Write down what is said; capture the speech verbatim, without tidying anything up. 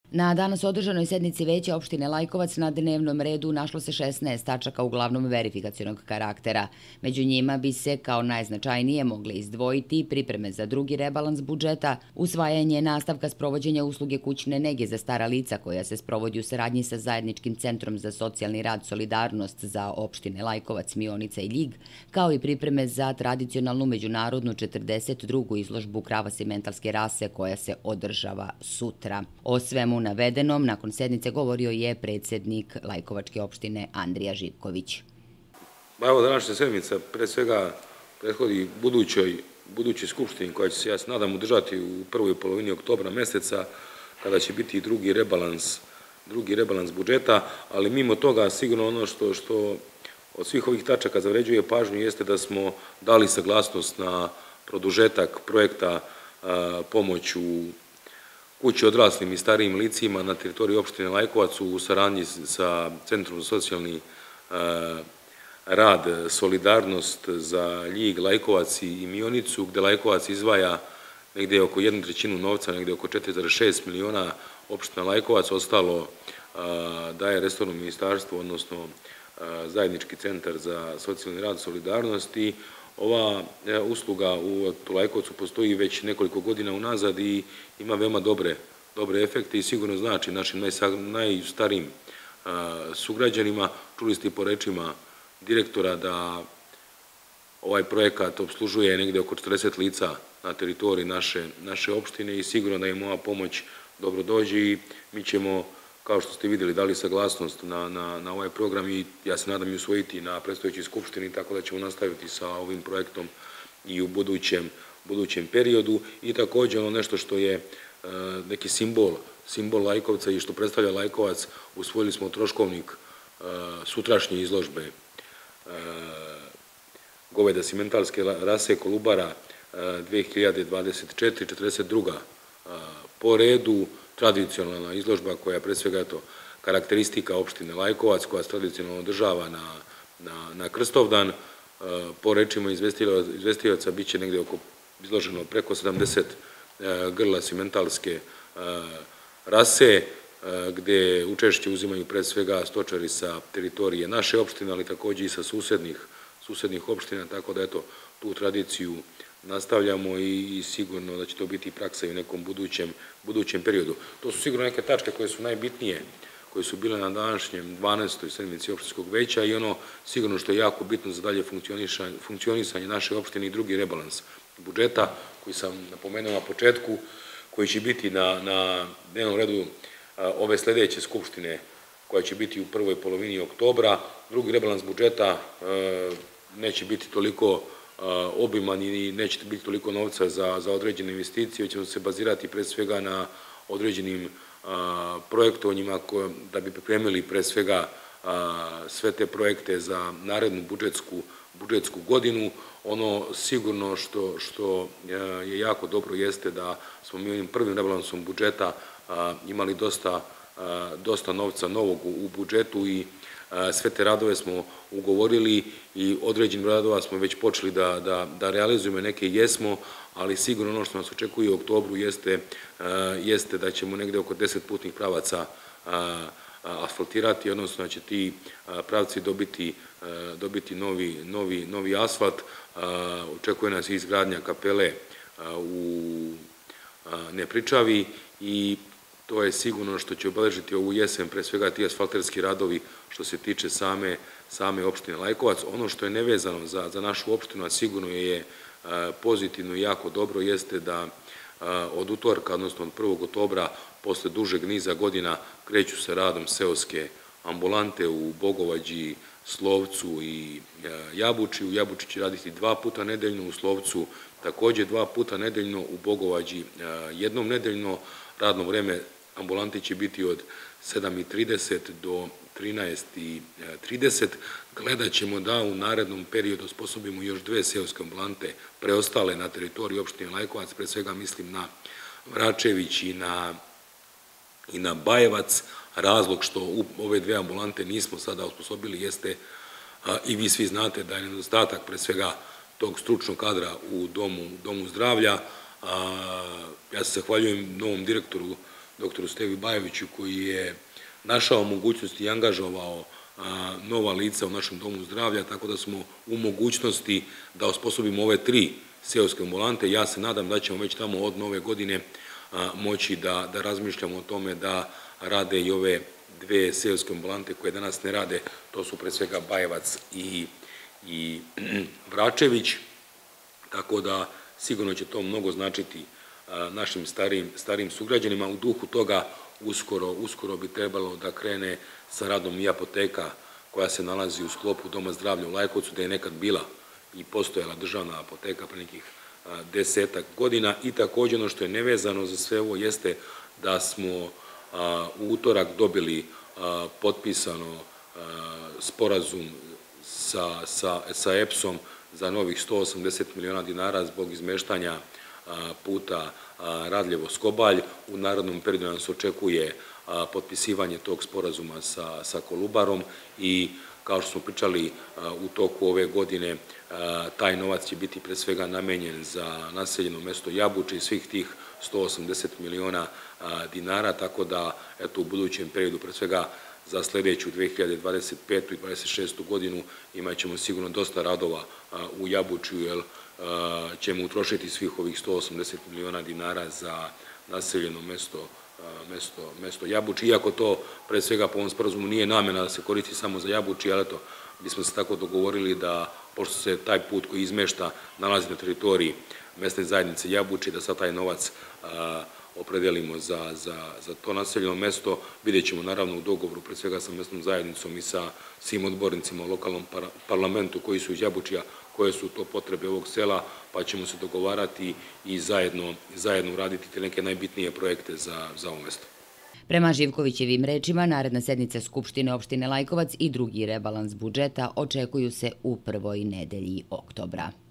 Na danas održanoj sednici Veća opštine Lajkovac na dnevnom redu našlo se šesnaest tačaka uglavnom verifikacionog karaktera. Među njima bi se kao najznačajnije mogle izdvojiti pripreme za drugi rebalans budžeta, usvajanje nastavka sprovođenja usluge kućne nege za stara lica koja se sprovodi u saradnji sa Zajedničkim centrom za socijalni rad Solidarnost za opštine Lajkovac, Mionica i Ljig, kao i pripreme za tradicionalnu međunarodnu četrdeset drugu izložbu krava simentalske rase koja se održava sutra. O svemu navedenom, nakon sednice govorio je predsjednik Lajkovačke opštine Andrija Živković. Evo, današnja sedmica pre svega prethodi budućoj, budućoj skupštini koja će se, ja se nadam, održati u prvoj polovini oktobra meseca, kada će biti drugi rebalans, drugi rebalans budžeta, ali mimo toga sigurno ono što, što od svih ovih tačaka zavređuje pažnju jeste da smo dali saglasnost na produžetak projekta a, pomoć u kući odraslim i starijim licima na teritoriji opštine Lajkovac u saradnji sa Centrom za socijalni rad Solidarnost za Ljig, Lajkovac i Mionicu, gde Lajkovac izdvaja negde oko jednu trećinu novca, negde oko četiri zarez šest miliona, opština Lajkovac, ostalo daje resorno ministarstvo, odnosno Zajednički centar za socijalni rad Solidarnost i ova usluga u Lajkovcu postoji već nekoliko godina unazad i ima veoma dobre, dobre efekte i sigurno znači našim najstarijim sugrađanima. Čuli ste po rečima direktora da ovaj projekat obslužuje negde oko četrdeset lica na teritoriji naše, naše opštine i sigurno da im ova pomoć dobro dođe i mi ćemo, kao što ste vidjeli, dali saglasnost na, na, na ovaj program i ja se nadam i usvojiti na predstojećoj skupštini, tako da ćemo nastaviti sa ovim projektom i u budućem, budućem periodu. I također ono nešto što je e, neki simbol, simbol Lajkovca i što predstavlja Lajkovac, usvojili smo troškovnik e, sutrašnje izložbe e, goveda simentalske rase Kolubara e, dve hiljade dvadeset četiri četrdeset druga e, po redu, tradicionalna izložba koja pre svega je to karakteristika opštine Lajkovac, koja se tradicionalno održava na, na, na Krstovdan. Po rečima izvestioca bit će negde oko izloženo preko sedamdeset grla simentalske rase, gde učešće uzimaju pre svega stočari sa teritorije naše opštine, ali takođe i sa susednih, susednih opština, tako da eto, tu tradiciju nastavljamo i, i sigurno da će to biti praksa i u nekom budućem, budućem periodu. To su sigurno neke tačke koje su najbitnije, koje su bile na današnjem dvanaestoj sedmici opštinskog veća i ono sigurno što je jako bitno za dalje funkcionisanje naše opštine i drugi rebalans budžeta, koji sam napomenuo na početku, koji će biti na, na dnevnom redu a, ove sledeće skupštine, koja će biti u prvoj polovini oktobra. Drugi rebalans budžeta a, neće biti toliko obiman i neće biti toliko novca za, za određene investicije, ćemo se bazirati pre svega na određenim a, projektovanjima koje, da bi pripremili pre svega a, sve te projekte za narednu budžetsku, budžetsku godinu. Ono sigurno što, što je jako dobro jeste da smo mi ovim prvim rebalansom budžeta a, imali dosta, a, dosta novca novog u, u budžetu i sve te radove smo ugovorili i određenim radova smo već počeli da, da, da realizujemo, neke jesmo, ali sigurno ono što nas očekuje u oktobru jeste, jeste da ćemo negde oko deset putnih pravaca asfaltirati, odnosno da će ti pravci dobiti, dobiti novi, novi, novi asfalt. Očekuje nas i izgradnja kapele u Nepričavi i to je sigurno što će obeležiti ovu jesen, pre svega ti asfalterski radovi što se tiče same, same opštine Lajkovac. Ono što je nevezano za, za našu opštinu, a sigurno je pozitivno i jako dobro, jeste da od utorka, odnosno od prvog oktobra, posle dužeg niza godina, kreću se radom seoske ambulante u Bogovađi, Slovcu i Jabuči. U Jabuči će raditi dva puta nedeljno, u Slovcu takođe dva puta nedeljno, u Bogovađi jednom nedeljno. Radno vreme ambulante će biti od sedam i trideset do trinaest i trideset. Gledat ćemo da u narednom periodu osposobimo još dve seoske ambulante preostale na teritoriji opštine Lajkovac, pre svega mislim na Vračević i na, i na Bajevac. Razlog što u ove dve ambulante nismo sada osposobili jeste, a, i vi svi znate da je nedostatak pre svega tog stručnog kadra u domu, domu zdravlja. A, ja se zahvaljujem novom direktoru doktoru Stevi Bajeviću, koji je našao mogućnosti i angažovao nova lica u našem domu zdravlja, tako da smo u mogućnosti da osposobimo ove tri seoske ambulante. Ja se nadam da ćemo već tamo od nove godine moći da, da razmišljamo o tome da rade i ove dve seoske ambulante koje danas ne rade, to su pre svega Bajevac i, i Vračević, tako da sigurno će to mnogo značiti našim starijim, starijim sugrađanima. U duhu toga uskoro, uskoro bi trebalo da krene sa radom i apoteka koja se nalazi u sklopu Doma zdravlja u Lajkovcu, da je nekad bila i postojala državna apoteka pre nekih desetak godina. I također ono što je nevezano za sve ovo jeste da smo u utorak dobili potpisano sporazum sa, sa, sa E P S-om za novih sto osamdeset miliona dinara zbog izmeštanja puta Radljevo-Skobalj. U narednom periodu nas očekuje potpisivanje tog sporazuma sa, sa Kolubarom i kao što smo pričali u toku ove godine, taj novac će biti pre svega namenjen za naseljeno mesto Jabuče i svih tih sto osamdeset miliona dinara, tako da eto, u budućem periodu, pre svega za sledeću dve hiljade dvadeset petu i dvadeset šestu godinu, imat ćemo sigurno dosta radova u Jabučju, jer ćemo utrošiti svih ovih sto osamdeset miliona dinara za naseljeno mesto mesto, mesto Jabuči, iako to pre svega po ovom sporazumu nije namena da se koristi samo za Jabuči, ali eto, bismo se tako dogovorili da, pošto se taj put koji izmešta nalazi na teritoriji mesne zajednice Jabuči, da sad taj novac a, opredelimo za, za, za to naseljeno mesto. Vidjet ćemo naravno u dogovoru pre svega sa mesnom zajednicom i sa svim odbornicima u lokalnom par parlamentu koji su iz Jabučija, koje su to potrebe ovog sela, pa ćemo se dogovarati i zajedno, zajedno uraditi te neke najbitnije projekte za, za ovo mesto. Prema Živkovićevim rečima, naredna sednica Skupštine opštine Lajkovac i drugi rebalans budžeta očekuju se u prvoj nedelji oktobra.